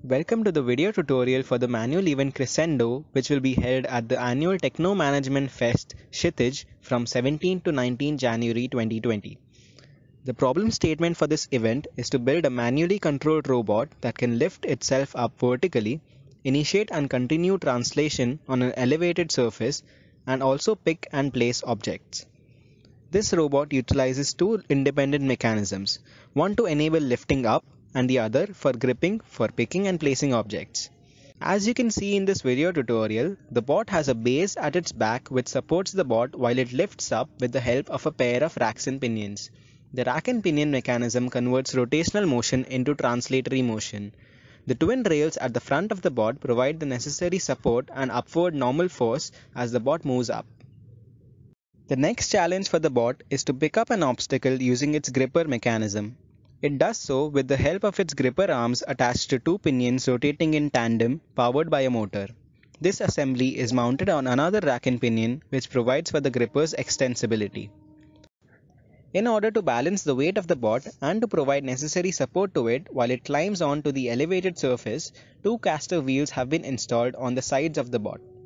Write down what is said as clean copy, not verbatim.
Welcome to the video tutorial for the manual event Crescendo, which will be held at the annual Techno Management Fest Kshitij from 17 to 19 January 2020. The problem statement for this event is to build a manually controlled robot that can lift itself up vertically, initiate and continue translation on an elevated surface, and also pick and place objects. This robot utilizes two independent mechanisms, one to enable lifting up and the other for gripping for picking and placing objects. As you can see in this video tutorial, the bot has a base at its back which supports the bot while it lifts up with the help of a pair of racks and pinions. The rack and pinion mechanism converts rotational motion into translatory motion. The twin rails at the front of the bot provide the necessary support and upward normal force as the bot moves up. The next challenge for the bot is to pick up an obstacle using its gripper mechanism. It does so with the help of its gripper arms attached to two pinions rotating in tandem, powered by a motor. This assembly is mounted on another rack and pinion, which provides for the gripper's extensibility. In order to balance the weight of the bot and to provide necessary support to it while it climbs onto the elevated surface, two caster wheels have been installed on the sides of the bot.